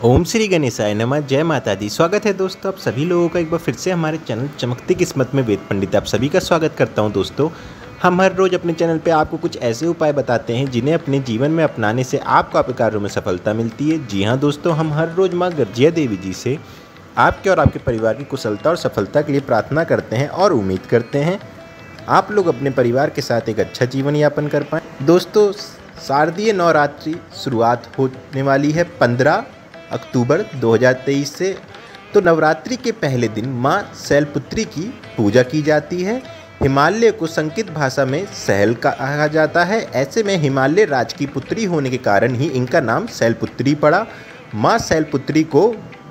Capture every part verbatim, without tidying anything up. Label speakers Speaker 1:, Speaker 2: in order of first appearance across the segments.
Speaker 1: ओम श्री गणेशाय नमः। जय माता दी। स्वागत है दोस्तों आप सभी लोगों का एक बार फिर से हमारे चैनल चमकती किस्मत में वेद पंडित आप सभी का स्वागत करता हूं। दोस्तों हम हर रोज़ अपने चैनल पे आपको कुछ ऐसे उपाय बताते हैं जिन्हें अपने जीवन में अपनाने से आपको आपके कार्यों में सफलता मिलती है। जी हाँ दोस्तों, हम हर रोज़ माँ गर्जिया देवी जी से आपके और आपके परिवार की कुशलता और सफलता के लिए प्रार्थना करते हैं और उम्मीद करते हैं आप लोग अपने परिवार के साथ एक अच्छा जीवन यापन कर पाएँ। दोस्तों शारदीय नवरात्रि शुरुआत होने वाली है पंद्रह अक्टूबर दो हज़ार तेईस से। तो नवरात्रि के पहले दिन माँ शैलपुत्री की पूजा की जाती है। हिमालय को संकेत भाषा में सहल कहा जाता है। ऐसे में हिमालय राज की पुत्री होने के कारण ही इनका नाम शैलपुत्री पड़ा। माँ शैलपुत्री को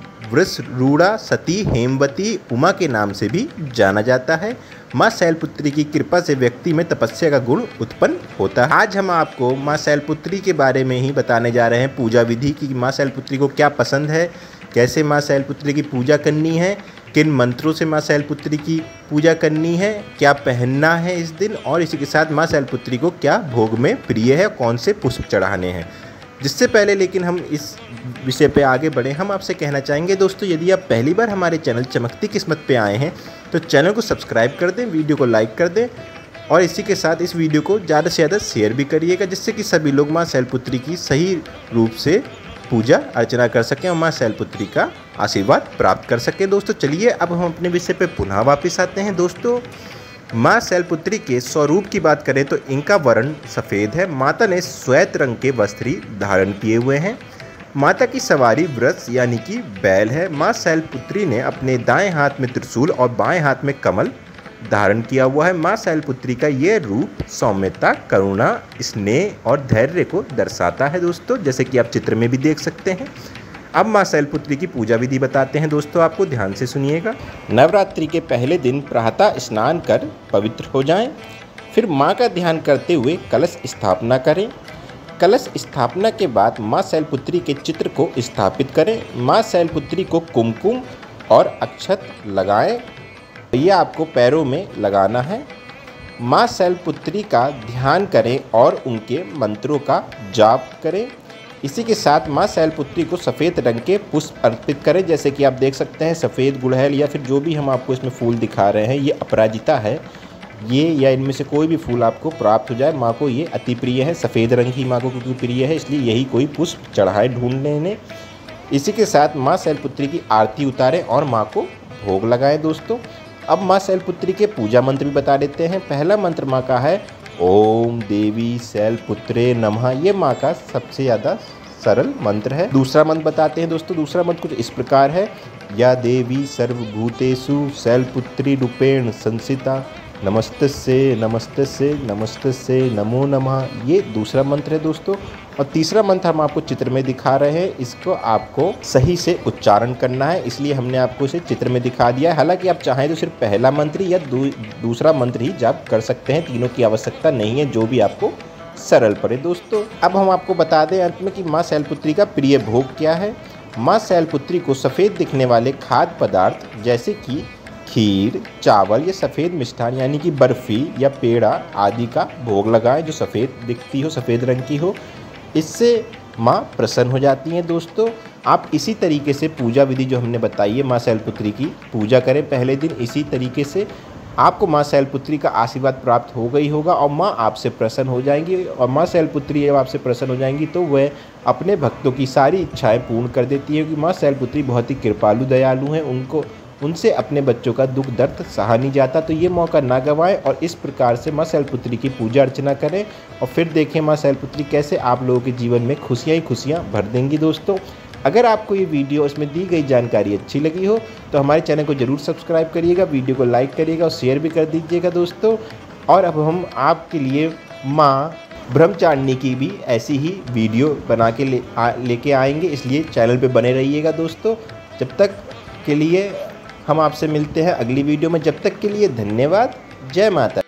Speaker 1: वृषरूढ़ा, सती, हेमवती, उमा के नाम से भी जाना जाता है। माँ शैलपुत्री की कृपा से व्यक्ति में तपस्या का गुण उत्पन्न होता है। आज हम आपको माँ शैलपुत्री के बारे में ही बताने जा रहे हैं, पूजा विधि की माँ शैलपुत्री को क्या पसंद है, कैसे माँ शैलपुत्री की पूजा करनी है, किन मंत्रों से माँ शैलपुत्री की पूजा करनी है, क्या पहनना है इस दिन, और इसी के साथ माँ शैलपुत्री को क्या भोग में प्रिय है, कौन से पुष्प चढ़ाने हैं। जिससे पहले लेकिन हम इस विषय पे आगे बढ़े, हम आपसे कहना चाहेंगे दोस्तों, यदि आप पहली बार हमारे चैनल चमकती किस्मत पे आए हैं तो चैनल को सब्सक्राइब कर दें, वीडियो को लाइक कर दें और इसी के साथ इस वीडियो को ज़्यादा से ज़्यादा शेयर भी करिएगा, जिससे कि सभी लोग माँ शैलपुत्री की सही रूप से पूजा अर्चना कर सकें और माँ शैलपुत्री का आशीर्वाद प्राप्त कर सकें। दोस्तों चलिए अब हम अपने विषय पर पुनः वापस आते हैं। दोस्तों माँ शैलपुत्री के स्वरूप की बात करें तो इनका वर्ण सफ़ेद है। माता ने श्वेत रंग के वस्त्र धारण किए हुए हैं। माता की सवारी वृष यानी कि बैल है। माँ शैलपुत्री ने अपने दाएं हाथ में त्रिशूल और बाएं हाथ में कमल धारण किया हुआ है। माँ शैलपुत्री का ये रूप सौम्यता, करुणा, स्नेह और धैर्य को दर्शाता है दोस्तों, जैसे कि आप चित्र में भी देख सकते हैं। अब माँ शैलपुत्री की पूजा विधि बताते हैं दोस्तों, आपको ध्यान से सुनिएगा। नवरात्रि के पहले दिन प्रातः स्नान कर पवित्र हो जाएं, फिर माँ का ध्यान करते हुए कलश स्थापना करें। कलश स्थापना के बाद माँ शैलपुत्री के चित्र को स्थापित करें। माँ शैलपुत्री को कुमकुम और अक्षत लगाएं, ये आपको पैरों में लगाना है। माँ शैलपुत्री का ध्यान करें और उनके मंत्रों का जाप करें। इसी के साथ माँ शैलपुत्री को सफ़ेद रंग के पुष्प अर्पित करें, जैसे कि आप देख सकते हैं सफ़ेद गुड़हल या फिर जो भी हम आपको इसमें फूल दिखा रहे हैं, ये अपराजिता है, ये या इनमें से कोई भी फूल आपको प्राप्त हो जाए। माँ को ये अति प्रिय है, सफ़ेद रंग ही माँ को क्योंकि प्रिय है, इसलिए यही कोई पुष्प चढ़ाए ढूंढ लेने। इसी के साथ माँ शैलपुत्री की आरती उतारें और माँ को भोग लगाएं। दोस्तों अब माँ शैलपुत्री के पूजा मंत्र भी बता देते हैं। पहला मंत्र माँ का है ओम देवी शैलपुत्रे नमः, ये माँ का सबसे ज़्यादा सरल मंत्र है। दूसरा मंत्र बताते हैं दोस्तों। दूसरा मंत्र कुछ इस प्रकार है, या देवी सर्वभूतेषु शैलपुत्री रूपेण संस्थिता नमस्तस्ये नमस्तस्ये नमस्तस्ये नमो नमः, ये दूसरा मंत्र है दोस्तों। और तीसरा मंत्र हम आपको चित्र में दिखा रहे हैं, इसको आपको सही से उच्चारण करना है, इसलिए हमने आपको इसे चित्र में दिखा दिया है। हालांकि आप चाहें तो सिर्फ पहला मंत्र या दू, दूसरा मंत्र ही जाप कर सकते हैं, तीनों की आवश्यकता नहीं है, जो भी आपको सरल पड़े। दोस्तों अब हम आपको बता दें अंत में कि माँ शैलपुत्री का प्रिय भोग क्या है। माँ शैलपुत्री को सफ़ेद दिखने वाले खाद्य पदार्थ जैसे कि खीर, चावल या सफ़ेद मिष्ठान यानी कि बर्फ़ी या पेड़ा आदि का भोग लगाएं, जो सफ़ेद दिखती हो, सफ़ेद रंग की हो, इससे माँ प्रसन्न हो जाती हैं। दोस्तों आप इसी तरीके से पूजा विधि जो हमने बताई है माँ शैलपुत्री की पूजा करें पहले दिन, इसी तरीके से आपको माँ शैलपुत्री का आशीर्वाद प्राप्त हो गई होगा और माँ आपसे प्रसन्न हो जाएंगी। और माँ शैलपुत्री जब आपसे प्रसन्न हो जाएंगी तो वह अपने भक्तों की सारी इच्छाएं पूर्ण कर देती है, क्योंकि माँ शैलपुत्री बहुत ही कृपालु दयालु हैं, उनको उनसे अपने बच्चों का दुख दर्द सहा नहीं जाता। तो ये मौका ना गंवाएं और इस प्रकार से माँ शैलपुत्री की पूजा अर्चना करें और फिर देखें माँ शैलपुत्री कैसे आप लोगों के जीवन में खुशियाँ ही खुशियाँ भर देंगी। दोस्तों अगर आपको ये वीडियो इसमें दी गई जानकारी अच्छी लगी हो तो हमारे चैनल को ज़रूर सब्सक्राइब करिएगा, वीडियो को लाइक करिएगा और शेयर भी कर दीजिएगा दोस्तों। और अब हम आपके लिए माँ ब्रह्मचारिणी की भी ऐसी ही वीडियो बना के ले लेके आएंगे, इसलिए चैनल पे बने रहिएगा दोस्तों। जब तक के लिए हम आपसे मिलते हैं अगली वीडियो में, जब तक के लिए धन्यवाद। जय माता।